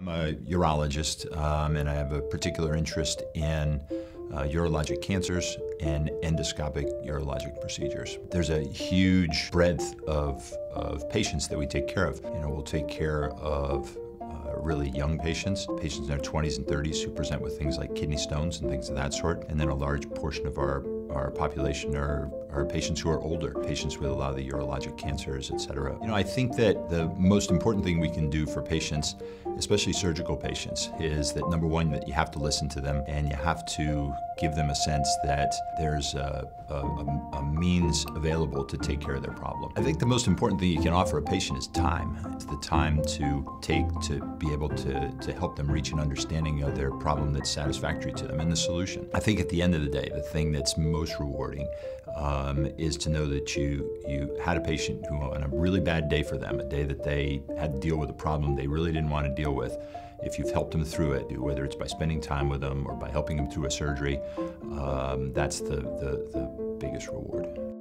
I'm a urologist, and I have a particular interest in urologic cancers and endoscopic urologic procedures. There's a huge breadth of patients that we take care of. We'll take care of really young patients in their 20s and 30s who present with things like kidney stones and things of that sort. And then a large portion of our population are patients who are older, patients with a lot of the urologic cancers, et cetera. I think that the most important thing we can do for patients, especially surgical patients, is that number one, that you have to listen to them and you have to give them a sense that there's a means available to take care of their problem. I think the most important thing you can offer a patient is time. It's the time to take to be able to help them reach an understanding of their problem that's satisfactory to them and the solution. I think at the end of the day, the thing that's most rewarding is to know that you had a patient who, on a really bad day for them, a day that they had to deal with a problem they really didn't want to deal with, if you've helped them through it, whether it's by spending time with them or by helping them through a surgery, that's the biggest reward.